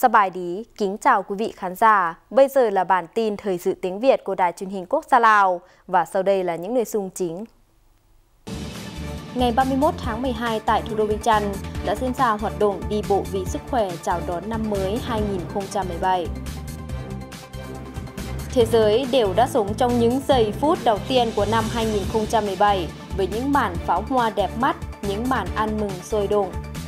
Sắp bài đi, kính chào quý vị khán giả. Bây giờ là bản tin thời sự tiếng Việt của Đài Truyền hình Quốc gia Lào và sau đây là những nội dung chính. Ngày 31 tháng 12 tại thủ đô Viêng Chăn đã diễn ra hoạt động đi bộ vì sức khỏe chào đón năm mới 2017. Thế giới đều đã sống trong những giây phút đầu tiên của năm 2017 với những màn pháo hoa đẹp mắt, những màn ăn mừng sôi động.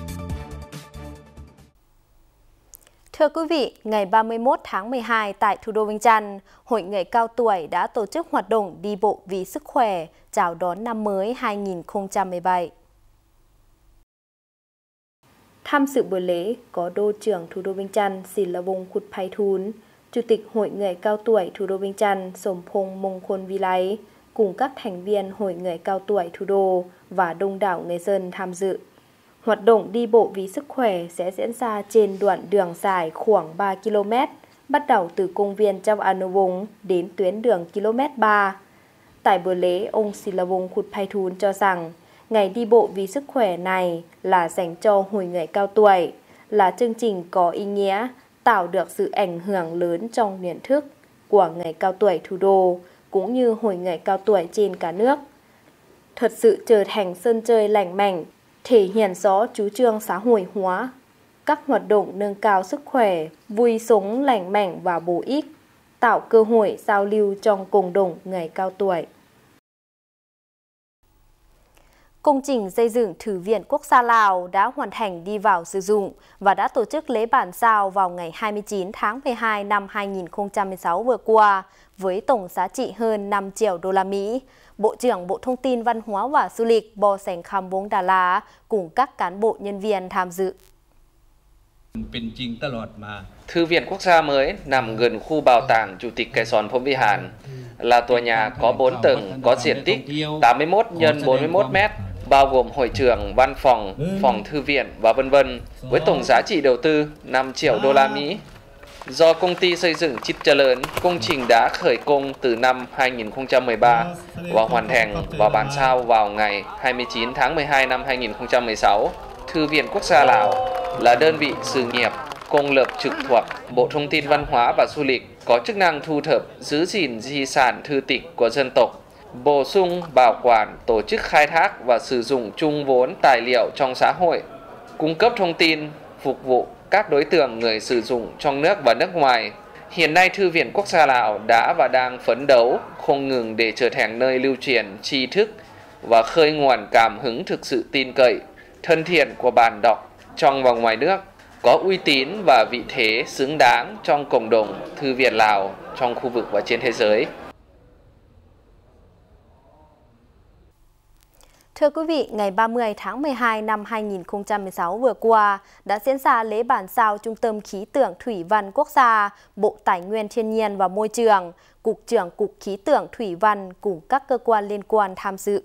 Thưa quý vị, ngày 31 tháng 12 tại thủ đô Viêng Chăn, Hội người cao tuổi đã tổ chức hoạt động đi bộ vì sức khỏe chào đón năm mới 2017. Tham dự buổi lễ có Đô trưởng thủ đô Viêng Chăn Sillavong Khuthphaithun, Chủ tịch Hội người cao tuổi thủ đô Viêng Chăn Somphong Mongkhon Vilai, cùng các thành viên Hội người cao tuổi thủ đô và đông đảo người dân tham dự. Hoạt động đi bộ vì sức khỏe sẽ diễn ra trên đoạn đường dài khoảng 3 km, bắt đầu từ công viên Chao Anovong đến tuyến đường km 3. Tại buổi lễ, ông Sillavong Khuthphaithun cho rằng, ngày đi bộ vì sức khỏe này là dành cho Hội người cao tuổi, là chương trình có ý nghĩa, tạo được sự ảnh hưởng lớn trong nhận thức của người cao tuổi thủ đô, cũng như Hội người cao tuổi trên cả nước. Thật sự trở thành sân chơi lành mạnh, thể hiện rõ chủ trương xã hội hóa, các hoạt động nâng cao sức khỏe, vui sống lành mạnh và bổ ích, tạo cơ hội giao lưu trong cộng đồng người cao tuổi. Công trình xây dựng Thư viện Quốc gia Lào đã hoàn thành đi vào sử dụng và đã tổ chức lễ bàn giao vào ngày 29 tháng 12 năm 2016 vừa qua với tổng giá trị hơn 5 triệu đô la Mỹ. Bộ trưởng Bộ Thông tin Văn hóa và Du lịch Bo Seng Khambong Đà La cùng các cán bộ nhân viên tham dự. Thư viện Quốc gia mới nằm gần khu bảo tàng Chủ tịch Kaesong Phom Vihan, là tòa nhà có 4 tầng có diện tích 81 x 41 m, bao gồm hội trường, văn phòng, phòng thư viện và v.v. với tổng giá trị đầu tư 5 triệu đô la Mỹ. Do công ty xây dựng Chitchalerm, công trình đã khởi công từ năm 2013 và hoàn thành và bàn giao vào ngày 29 tháng 12 năm 2016. Thư viện Quốc gia Lào là đơn vị sự nghiệp công lập trực thuộc Bộ Thông tin Văn hóa và Du lịch, có chức năng thu thập, giữ gìn di sản thư tịch của dân tộc, bổ sung, bảo quản, tổ chức khai thác và sử dụng chung vốn tài liệu trong xã hội, cung cấp thông tin, phục vụ các đối tượng người sử dụng trong nước và nước ngoài. Hiện nay, Thư viện Quốc gia Lào đã và đang phấn đấu không ngừng để trở thành nơi lưu truyền tri thức và khơi nguồn cảm hứng thực sự tin cậy, thân thiện của bạn đọc trong và ngoài nước, có uy tín và vị thế xứng đáng trong cộng đồng thư viện Lào trong khu vực và trên thế giới. Thưa quý vị, ngày 30 tháng 12 năm 2016 vừa qua đã diễn ra lễ bàn giao Trung tâm Khí tượng Thủy văn Quốc gia, Bộ Tài nguyên Thiên nhiên và Môi trường, Cục trưởng Cục Khí tượng Thủy văn cùng các cơ quan liên quan tham dự.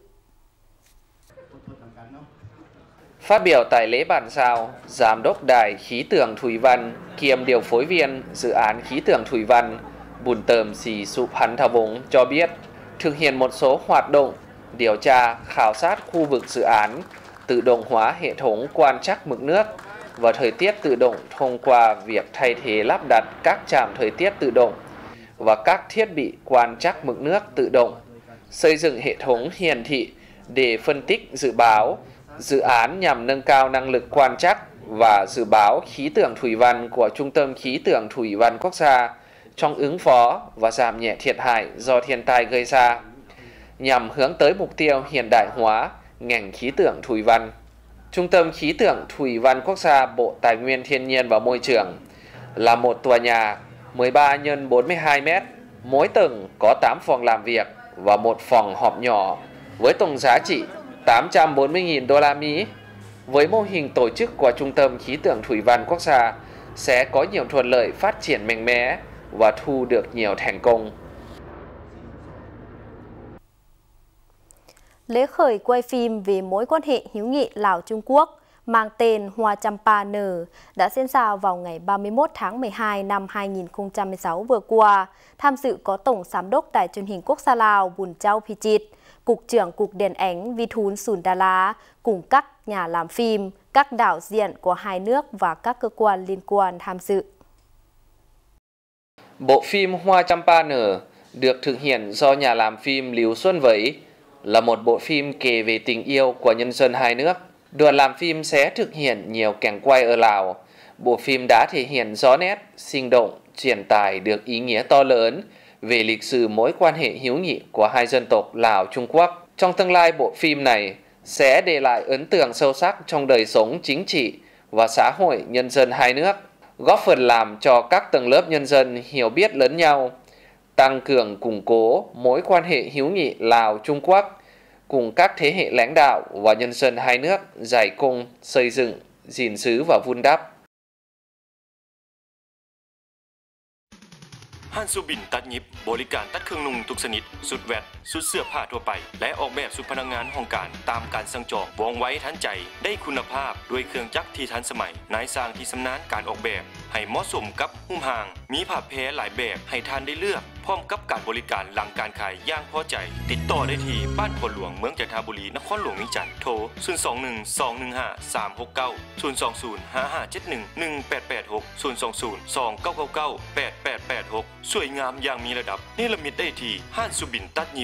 Phát biểu tại lễ bàn giao, Giám đốc Đài Khí tượng Thủy văn kiêm điều phối viên dự án Khí tượng Thủy văn Buntherm Siphanthawong cho biết, thực hiện một số hoạt động điều tra, khảo sát khu vực dự án, tự động hóa hệ thống quan trắc mực nước và thời tiết tự động thông qua việc thay thế lắp đặt các trạm thời tiết tự động và các thiết bị quan trắc mực nước tự động, xây dựng hệ thống hiển thị để phân tích dự báo. Dự án nhằm nâng cao năng lực quan trắc và dự báo khí tượng thủy văn của Trung tâm Khí tượng Thủy văn Quốc gia trong ứng phó và giảm nhẹ thiệt hại do thiên tai gây ra, nhằm hướng tới mục tiêu hiện đại hóa ngành khí tượng thủy văn. Trung tâm Khí tượng Thủy văn Quốc gia Bộ Tài nguyên Thiên nhiên và Môi trường là một tòa nhà 13 x 42 m, mỗi tầng có 8 phòng làm việc và một phòng họp nhỏ với tổng giá trị 840.000 đô la Mỹ. Với mô hình tổ chức của Trung tâm Khí tượng Thủy văn Quốc gia sẽ có nhiều thuận lợi phát triển mạnh mẽ và thu được nhiều thành công. Lễ khởi quay phim về mối quan hệ hữu nghị Lào-Trung Quốc mang tên Hoa Champa nở đã diễn ra vào ngày 31 tháng 12 năm 2016 vừa qua. Tham dự có Tổng Giám đốc Đài Truyền hình Quốc gia Lào Bùn Châu Pichit, Cục trưởng Cục Điện ảnh Vithun Sundala cùng các nhà làm phim, các đạo diễn của hai nước và các cơ quan liên quan tham dự. Bộ phim Hoa Champa Nở được thực hiện do nhà làm phim Lưu Xuân Vấy, là một bộ phim kể về tình yêu của nhân dân hai nước. Đoàn làm phim sẽ thực hiện nhiều cảnh quay ở Lào. Bộ phim đã thể hiện rõ nét, sinh động, truyền tải được ý nghĩa to lớn về lịch sử mối quan hệ hữu nghị của hai dân tộc Lào-Trung Quốc. Trong tương lai, bộ phim này sẽ để lại ấn tượng sâu sắc trong đời sống chính trị và xã hội nhân dân hai nước, góp phần làm cho các tầng lớp nhân dân hiểu biết lẫn nhau, tăng cường củng cố mối quan hệ hữu nghị Lào-Trung Quốc cùng các thế hệ lãnh đạo và nhân dân hai nước giải công xây dựng, gìn giữ và vun đắp. ห้างซูบินตัดเย็บบริการตัดเครื่องนุ่งทุกชนิดสุดแวดสุดเสื้อผ้าทั่วไปและออกแบบสุดพนักงานห้องการตามการสั่งจองว่องไวทันใจได้คุณภาพด้วยเครื่องจักรที่ทันสมัยนายสร้างที่ชำนาญการออกแบบให้เหมาะสมกับหุ้มห่างมีผ้าแพรหลายแบบให้ท่านได้เลือกพร้อมกับการบริการหลังการขายอย่างพอใจติดต่อได้ที่บ้านพลหลวงเมืองจันทบุรีนครหลวงวิจันทร์โทร 021-215-369 020-557-1886 020-299-8886 สวยงามอย่างมีระดับเนรมิตได้ที่ห้างสุบินตัดยิบ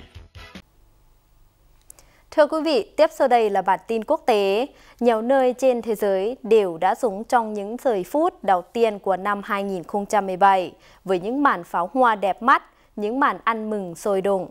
Thưa quý vị, tiếp sau đây là bản tin quốc tế. Nhiều nơi trên thế giới đều đã sống trong những giây phút đầu tiên của năm 2017 với những màn pháo hoa đẹp mắt, những màn ăn mừng sôi động.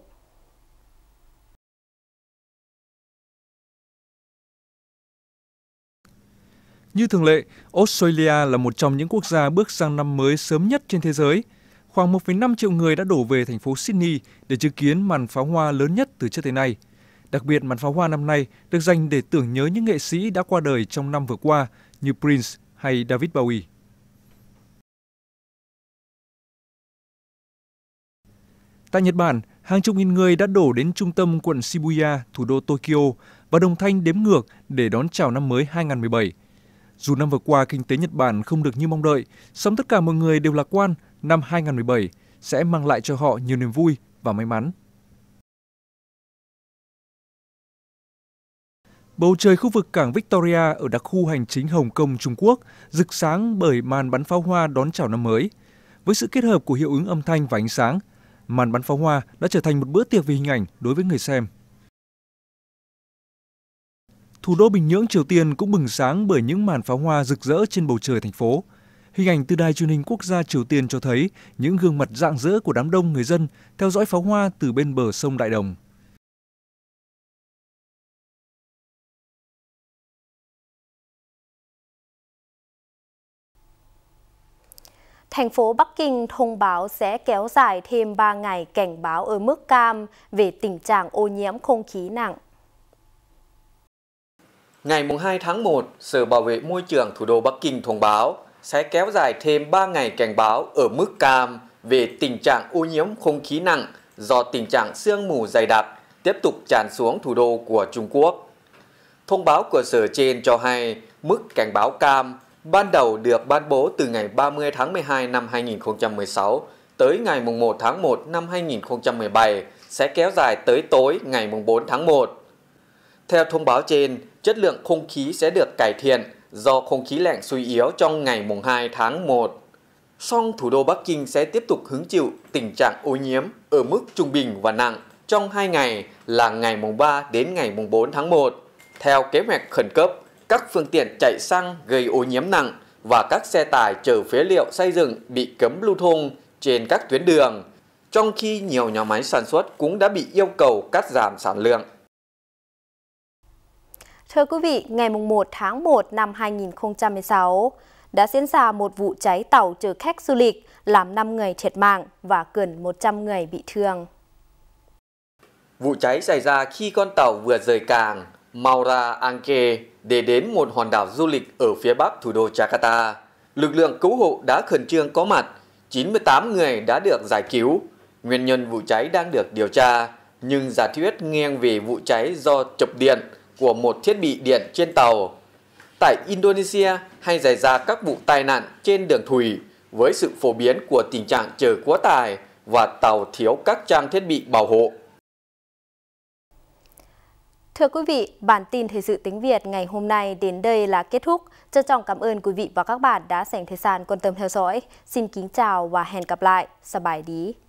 Như thường lệ, Australia là một trong những quốc gia bước sang năm mới sớm nhất trên thế giới. Khoảng 1,5 triệu người đã đổ về thành phố Sydney để chứng kiến màn pháo hoa lớn nhất từ trước tới nay. Đặc biệt, màn pháo hoa năm nay được dành để tưởng nhớ những nghệ sĩ đã qua đời trong năm vừa qua như Prince hay David Bowie. Tại Nhật Bản, hàng chục nghìn người đã đổ đến trung tâm quận Shibuya, thủ đô Tokyo và đồng thanh đếm ngược để đón chào năm mới 2017. Dù năm vừa qua kinh tế Nhật Bản không được như mong đợi, song tất cả mọi người đều lạc quan năm 2017 sẽ mang lại cho họ nhiều niềm vui và may mắn. Bầu trời khu vực cảng Victoria ở đặc khu hành chính Hồng Kông, Trung Quốc rực sáng bởi màn bắn pháo hoa đón chào năm mới. Với sự kết hợp của hiệu ứng âm thanh và ánh sáng, màn bắn pháo hoa đã trở thành một bữa tiệc về hình ảnh đối với người xem. Thủ đô Bình Nhưỡng, Triều Tiên cũng bừng sáng bởi những màn pháo hoa rực rỡ trên bầu trời thành phố. Hình ảnh từ đài truyền hình quốc gia Triều Tiên cho thấy những gương mặt rạng rỡ của đám đông người dân theo dõi pháo hoa từ bên bờ sông Đại Đồng. Thành phố Bắc Kinh thông báo sẽ kéo dài thêm 3 ngày cảnh báo ở mức cam về tình trạng ô nhiễm không khí nặng. Ngày 2 tháng 1, Sở Bảo vệ Môi trường thủ đô Bắc Kinh thông báo sẽ kéo dài thêm 3 ngày cảnh báo ở mức cam về tình trạng ô nhiễm không khí nặng do tình trạng sương mù dày đặc tiếp tục tràn xuống thủ đô của Trung Quốc. Thông báo của Sở trên cho hay mức cảnh báo cam ban đầu được ban bố từ ngày 30 tháng 12 năm 2016 tới ngày 1 tháng 1 năm 2017 sẽ kéo dài tới tối ngày 4 tháng 1. Theo thông báo trên, chất lượng không khí sẽ được cải thiện do không khí lạnh suy yếu trong ngày 2 tháng 1. Song thủ đô Bắc Kinh sẽ tiếp tục hứng chịu tình trạng ô nhiễm ở mức trung bình và nặng trong 2 ngày là ngày 3 đến ngày 4 tháng 1. Theo kế hoạch khẩn cấp, các phương tiện chạy xăng gây ô nhiễm nặng và các xe tải chở phế liệu xây dựng bị cấm lưu thông trên các tuyến đường, trong khi nhiều nhà máy sản xuất cũng đã bị yêu cầu cắt giảm sản lượng. Thưa quý vị, ngày 1 tháng 1 năm 2016 đã diễn ra một vụ cháy tàu chở khách du lịch làm 5 người thiệt mạng và gần 100 người bị thương. Vụ cháy xảy ra khi con tàu vừa rời cảng Muara Angke để đến một hòn đảo du lịch ở phía bắc thủ đô Jakarta. Lực lượng cứu hộ đã khẩn trương có mặt, 98 người đã được giải cứu. Nguyên nhân vụ cháy đang được điều tra, nhưng giả thuyết nghiêng về vụ cháy do chập điện của một thiết bị điện trên tàu. Tại Indonesia hay xảy ra các vụ tai nạn trên đường thủy với sự phổ biến của tình trạng chở quá tải và tàu thiếu các trang thiết bị bảo hộ. Thưa quý vị, bản tin thời sự tiếng Việt ngày hôm nay đến đây là kết thúc. Trân trọng cảm ơn quý vị và các bạn đã dành thời gian quan tâm theo dõi. Xin kính chào và hẹn gặp lại. Sабài đi.